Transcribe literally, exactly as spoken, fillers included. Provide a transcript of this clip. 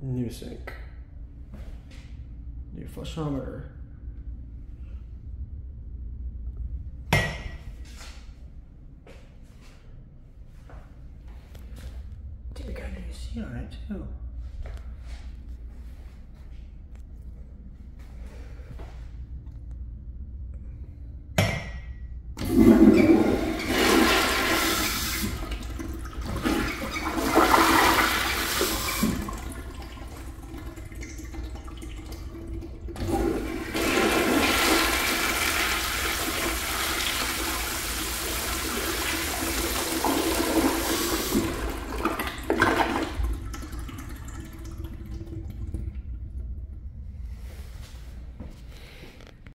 New sink. New flushometer. Dude, got a new seat on it too.